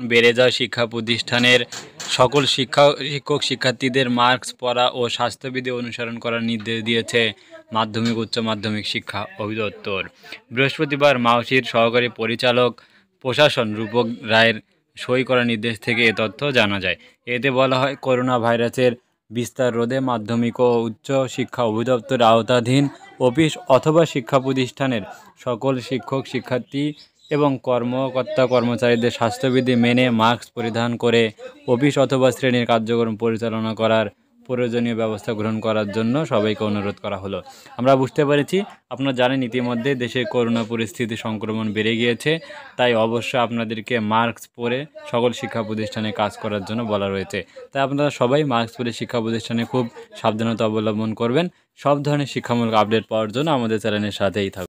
বেড়ে যাওয়া শিক্ষা প্রতিষ্ঠানের সকল শিক্ষক শিক্ষার্থীদের মাস্ক পরা ও স্বাস্থ্যবিধি অনুসরণ করার নির্দেশ দিয়েছে মাধ্যমিক উচ্চ মাধ্যমিক শিক্ষা অধিদপ্তর। বৃহস্পতিবার মাওসির সহকারী পরিচালক প্রশাসন রূপক রায়ের সই করা নির্দেশ থেকে এ তথ্য জানা যায়। এতে বলা হয়, করোনা ভাইরাসের বিস্তার রোধে মাধ্যমিক ও উচ্চ শিক্ষা অধিদপ্তরের আওতাধীন অফিস অথবা শিক্ষা প্রতিষ্ঠানের সকল শিক্ষক শিক্ষার্থী এবং কর্মকর্তা কর্মচারীদের স্বাস্থ্যবিধি মেনে মাস্ক পরিধান করে অফিস অথবা শ্রেণীর কার্যক্রম পরিচালনা করার প্রয়োজনীয় ব্যবস্থা গ্রহণ করার জন্য সবাইকে অনুরোধ করা হলো। আমরা বুঝতে পেরেছি, আপনারা জানেন ইতিমধ্যে দেশে করোনা পরিস্থিতি সংক্রমণ বেড়ে গিয়েছে, তাই অবশ্যই আপনাদেরকে মাস্ক পরে সকল শিক্ষা প্রতিষ্ঠানে কাজ করার জন্য বলা রয়েছে। তাই আপনারা সবাই মাস্ক পরে শিক্ষা প্রতিষ্ঠানে খুব সাবধানতা অবলম্বন করবেন। সব ধরনের শিক্ষামূলক আপডেট পাওয়ার জন্য আমাদের চ্যানেলের সাথেই থাকুন।